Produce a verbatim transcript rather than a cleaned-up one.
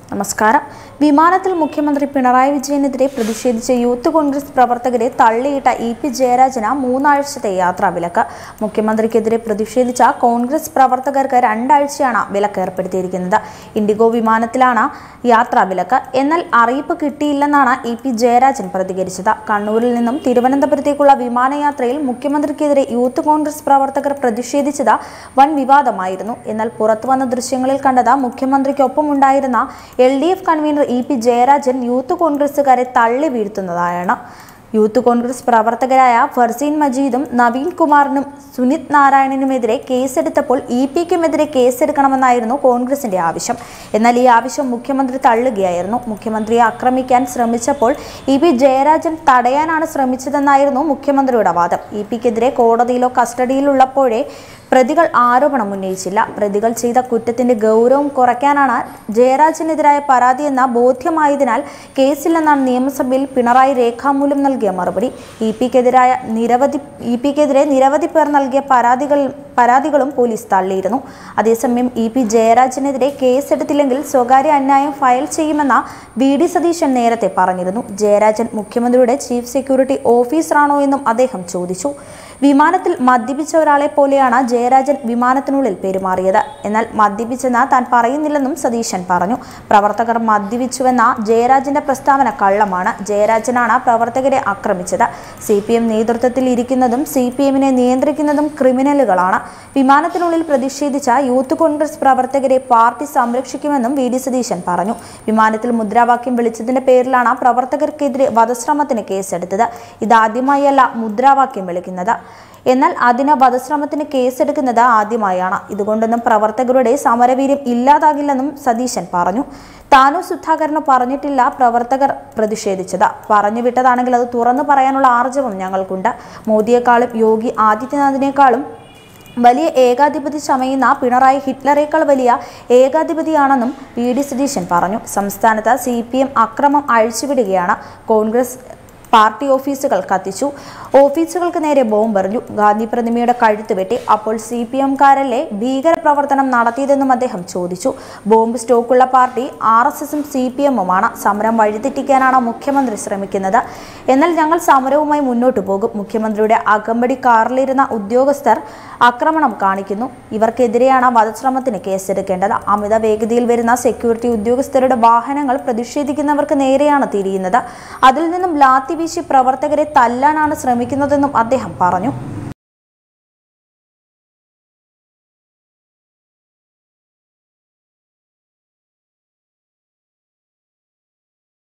നമസ്കാരം. വിമാനത്തിൽ മുഖ്യമന്ത്രി പിണറായി വിജയനെതിരെ പ്രതിഷേധിച്ച യൂത്ത് കോൺഗ്രസ് പ്രവർത്തകരെ തള്ളിയിട്ട ഇ പി ജയരാജന് മൂന്നാഴ്ചത്തെ യാത്രാ വിലക്ക്. മുഖ്യമന്ത്രിക്കെതിരെ പ്രതിഷേധിച്ച കോൺഗ്രസ് പ്രവർത്തകർക്ക് രണ്ടാഴ്ചയാണ് വിലക്ക് ഏർപ്പെടുത്തിയിരിക്കുന്നത്. ഇൻഡിഗോ വിമാനത്തിലാണ് യാത്രാ വിലക്ക്. എന്നാൽ അറിയിപ്പ് കിട്ടിയില്ലെന്നാണ് ഇ പി ജയരാജൻ പ്രതികരിച്ചത്. കണ്ണൂരിൽ നിന്നും തിരുവനന്തപുരത്തേക്കുള്ള വിമാനയാത്രയിൽ മുഖ്യമന്ത്രിക്കെതിരെ യൂത്ത് കോൺഗ്രസ് പ്രവർത്തകർ പ്രതിഷേധിച്ചത് വൻ വിവാദമായിരുന്നു. എന്നാൽ പുറത്തുവന്ന ദൃശ്യങ്ങളിൽ കണ്ടത് മുഖ്യമന്ത്രിക്കൊപ്പമുണ്ടായിരുന്ന L D F convener E P Jayarajan youth കോൺഗ്രസുകാരെ തള്ളി വീഴ്ത്തുന്നതായാണ്. യൂത്ത് കോൺഗ്രസ് പ്രവർത്തകരായ ഫർസീൻ മജീദും നവീൻ കുമാറിനും സുനിത് നാരായണനുമെതിരെ കേസെടുത്തപ്പോൾ ഇ പിക്കുമെതിരെ കേസെടുക്കണമെന്നായിരുന്നു കോൺഗ്രസിന്റെ ആവശ്യം. എന്നാൽ ഈ ആവശ്യം മുഖ്യമന്ത്രി തള്ളുകയായിരുന്നു. മുഖ്യമന്ത്രിയെ ആക്രമിക്കാൻ ശ്രമിച്ചപ്പോൾ ഇ പി ജയരാജൻ തടയാനാണ് ശ്രമിച്ചതെന്നായിരുന്നു മുഖ്യമന്ത്രിയുടെ വാദം. ഇ പിക്കെതിരെ കോടതിയിലോ കസ്റ്റഡിയിലുള്ളപ്പോഴേ പ്രതികൾ ആരോപണം ഉന്നയിച്ചില്ല. പ്രതികൾ ചെയ്ത കുറ്റത്തിന്റെ ഗൗരവം കുറയ്ക്കാനാണ് ജയരാജനെതിരായ പരാതിയെന്ന ബോധ്യമായതിനാൽ കേസില്ലെന്നാണ് നിയമസഭയിൽ പിണറായി രേഖാമൂലം നൽകിയ മറുപടി. ഇ പിക്കെതിരായ നിരവധി ഇ പിക്കെതിരെ നിരവധി പേർ നൽകിയ പരാതികൾ പരാതികളും പോലീസ് തള്ളിയിരുന്നു. അതേസമയം ഇ പി ജയരാജനെതിരെ കേസെടുത്തില്ലെങ്കിൽ സ്വകാര്യ അന്യായം ഫയൽ ചെയ്യുമെന്ന വി ഡി സതീശൻ നേരത്തെ പറഞ്ഞിരുന്നു. ജയരാജൻ മുഖ്യമന്ത്രിയുടെ ചീഫ് സെക്യൂരിറ്റി ഓഫീസറാണോ എന്നും അദ്ദേഹം ചോദിച്ചു. വിമാനത്തിൽ മദ്യപിച്ച ഒരാളെ പോലെയാണ് ജയരാജൻ വിമാനത്തിനുള്ളിൽ പെരുമാറിയത്. എന്നാൽ മദ്യപിച്ചെന്ന് താൻ പറയുന്നില്ലെന്നും സതീശൻ പറഞ്ഞു. പ്രവർത്തകർ മദ്യപിച്ചുവെന്ന ജയരാജന്റെ പ്രസ്താവന കള്ളമാണ്. ജയരാജനാണ് പ്രവർത്തകരെ ആക്രമിച്ചത്. സി പി എം നേതൃത്വത്തിൽ ഇരിക്കുന്നതും സി പി എമ്മിനെ നിയന്ത്രിക്കുന്നതും ക്രിമിനലുകളാണ്. വിമാനത്തിനുള്ളിൽ പ്രതിഷേധിച്ച യൂത്ത് കോൺഗ്രസ് പ്രവർത്തകരെ പാർട്ടി സംരക്ഷിക്കുമെന്നും വി ഡി സതീശൻ പറഞ്ഞു. വിമാനത്തിൽ മുദ്രാവാക്യം വിളിച്ചതിന്റെ പേരിലാണ് പ്രവർത്തകർക്കെതിരെ വധശ്രമത്തിന് കേസെടുത്തത്. ഇതാദ്യമായല്ല മുദ്രാവാക്യം വിളിക്കുന്നത്. എന്നാൽ അതിന് വധശ്രമത്തിന് കേസെടുക്കുന്നത് ആദ്യമായാണ്. ഇതുകൊണ്ടൊന്നും പ്രവർത്തകരുടെ സമരവീര്യം ഇല്ലാതാകില്ലെന്നും സതീശൻ പറഞ്ഞു. താനോ സുധാകരനോ പറഞ്ഞിട്ടില്ല പ്രവർത്തകർ പ്രതിഷേധിച്ചത്. പറഞ്ഞു വിട്ടതാണെങ്കിൽ അത് തുറന്നു പറയാനുള്ള ആർജവം ഞങ്ങൾക്കുണ്ട്. മോദിയെക്കാളും യോഗി ആദിത്യനാഥിനേക്കാളും വലിയ ഏകാധിപതി ചമയുന്ന പിണറായി ഹിറ്റ്ലറേക്കാൾ വലിയ ഏകാധിപതിയാണെന്നും വി ഡി സതീശൻ പറഞ്ഞു. സംസ്ഥാനത്ത് സി പി എം അക്രമം അഴിച്ചുവിടുകയാണ്. കോൺഗ്രസ് പാർട്ടി ഓഫീസുകൾ കത്തിച്ചു, ഓഫീസുകൾക്ക് നേരെ ബോംബെറിഞ്ഞു, ഗാന്ധി പ്രതിമയുടെ കഴുത്ത് വെട്ടി. അപ്പോൾ സി പി എംകാരല്ലേ ഭീകര പ്രവർത്തനം നടത്തിയതെന്നും അദ്ദേഹം ചോദിച്ചു. ബോംബ് സ്റ്റോക്കുള്ള പാർട്ടി ആർ എസ് എസും സി പി എമ്മുമാണ്. സമരം വഴിതെറ്റിക്കാനാണ് മുഖ്യമന്ത്രി ശ്രമിക്കുന്നത്. എന്നാൽ ഞങ്ങൾ സമരവുമായി മുന്നോട്ട് പോകും. മുഖ്യമന്ത്രിയുടെ അകമ്പടി കാറിലിരുന്ന ഉദ്യോഗസ്ഥർ ആക്രമണം കാണിക്കുന്നു. ഇവർക്കെതിരെയാണ് വധശ്രമത്തിന് കേസെടുക്കേണ്ടത്. അമിത വേഗതയിൽ വരുന്ന സെക്യൂരിറ്റി ഉദ്യോഗസ്ഥരുടെ വാഹനങ്ങൾ പ്രതിഷേധിക്കുന്നവർക്ക് നേരെയാണ് തിരിയുന്നത്. അതിൽ നിന്നും ലാത്തി വീശി പ്രവർത്തകരെ തല്ലാനാണ് ശ്രമിക്കുന്നതെന്നും അദ്ദേഹം പറഞ്ഞു.